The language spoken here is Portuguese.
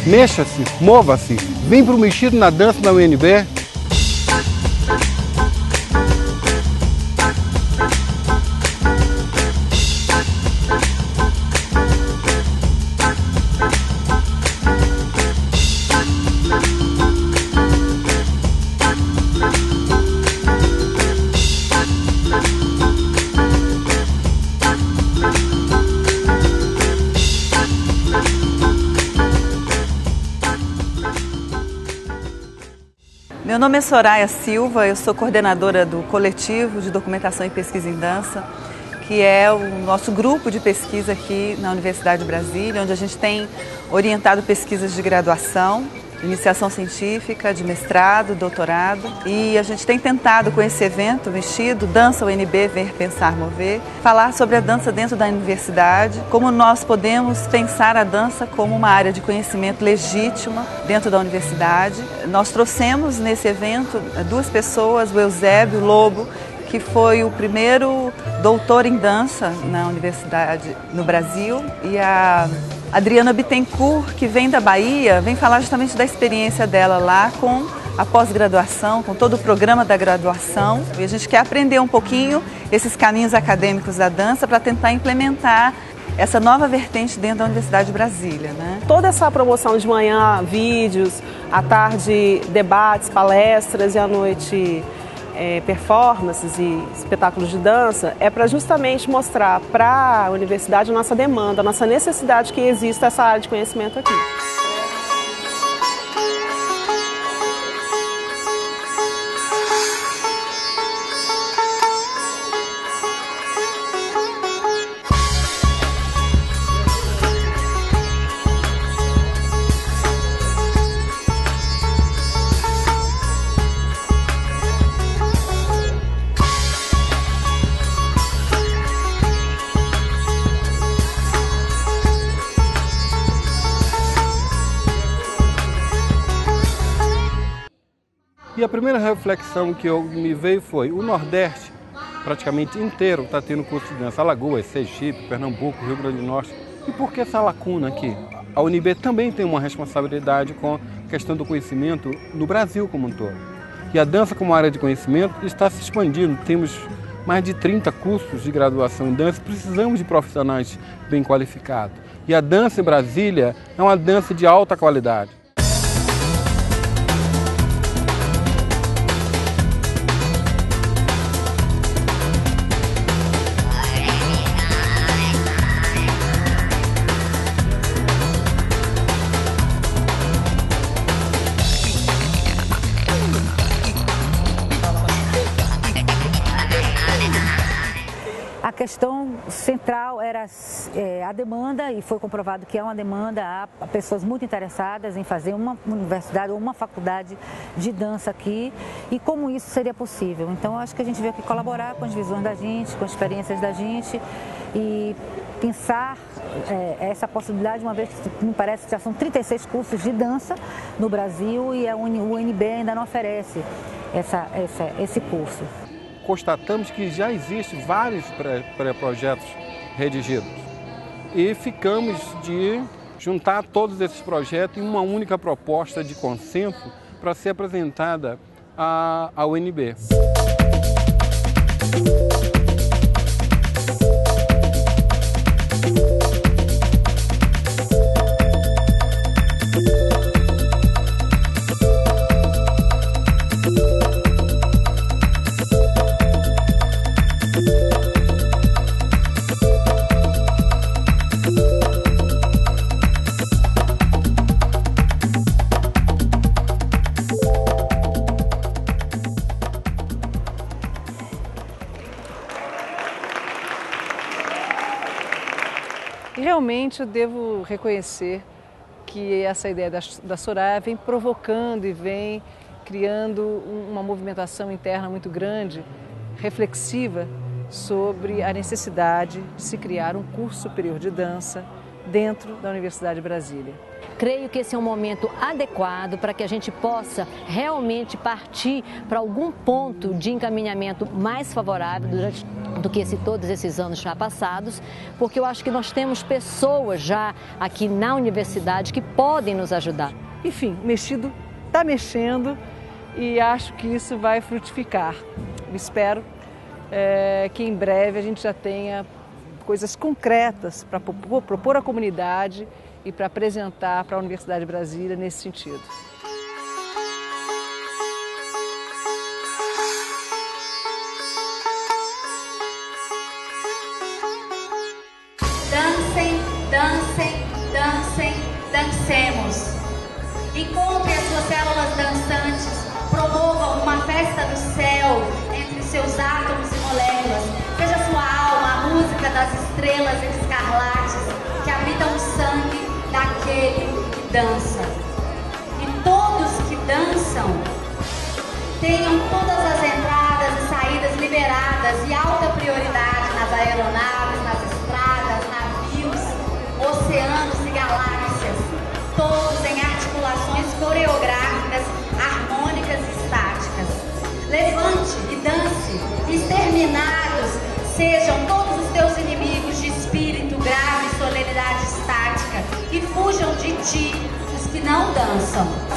Mexa-se, mova-se, vem para o Mexido na Dança da UNB. Meu nome é Soraya Silva, eu sou coordenadora do Coletivo de Documentação e Pesquisa em Dança, que é o nosso grupo de pesquisa aqui na Universidade de Brasília, onde a gente tem orientado pesquisas de graduação, iniciação científica, de mestrado, doutorado, e a gente tem tentado com esse evento, Mexido, Dança UNB, Ver, Pensar, Mover, falar sobre a dança dentro da universidade, como nós podemos pensar a dança como uma área de conhecimento legítima dentro da universidade. Nós trouxemos nesse evento duas pessoas, o Eusébio Lobo, que foi o primeiro doutor em dança na universidade no Brasil, e a Adriana Bittencourt, que vem da Bahia, vem falar justamente da experiência dela lá com a pós-graduação, com todo o programa da graduação. E a gente quer aprender um pouquinho esses caminhos acadêmicos da dança para tentar implementar essa nova vertente dentro da Universidade de Brasília, né? Toda essa promoção de manhã, vídeos, à tarde, debates, palestras e à noite performances e espetáculos de dança, é para justamente mostrar para a universidade a nossa demanda, a nossa necessidade que exista essa área de conhecimento aqui. E a primeira reflexão que me veio foi: o Nordeste praticamente inteiro está tendo curso de dança, Alagoas, Sergipe, Pernambuco, Rio Grande do Norte. E por que essa lacuna aqui? A UNB também tem uma responsabilidade com a questão do conhecimento no Brasil como um todo. E a dança como área de conhecimento está se expandindo. Temos mais de 30 cursos de graduação em dança, precisamos de profissionais bem qualificados. E a dança em Brasília é uma dança de alta qualidade. A questão central era a demanda, e foi comprovado que é uma demanda, há pessoas muito interessadas em fazer uma universidade ou uma faculdade de dança aqui, e como isso seria possível. Então, acho que a gente veio aqui colaborar com as visões da gente, com as experiências da gente, e pensar essa possibilidade, uma vez que me parece que já são 36 cursos de dança no Brasil e a UNB ainda não oferece esse curso. Constatamos que já existem vários pré-projetos redigidos e ficamos de juntar todos esses projetos em uma única proposta de consenso para ser apresentada à UNB. Realmente eu devo reconhecer que essa ideia da Soraya vem provocando e vem criando uma movimentação interna muito grande, reflexiva, sobre a necessidade de se criar um curso superior de dança dentro da Universidade de Brasília. Creio que esse é um momento adequado para que a gente possa realmente partir para algum ponto de encaminhamento mais favorável do que todos esses anos já passados, porque eu acho que nós temos pessoas já aqui na universidade que podem nos ajudar. Enfim, o mexido está mexendo e acho que isso vai frutificar. Eu espero que em breve a gente já tenha coisas concretas para propor à comunidade e para apresentar para a Universidade de Brasília nesse sentido. Dancem, dancem, dancem, dancemos. Encontre as suas células dançantes, promovam uma festa do céu entre seus átomos e moléculas. Seja sua alma a música das estrelas escarlates que habitam o sangue daquele que dança. E todos que dançam tenham todas as entradas e saídas liberadas e alta prioridade nas aeronaves, nas estradas, navios, oceanos e galáxias, todos em articulações coreográficas, harmônicas e estáticas. Levante e dance, exterminados sejam todos os teus inimigos de espírito grave e solenidade estática, e fujam de ti os que não dançam.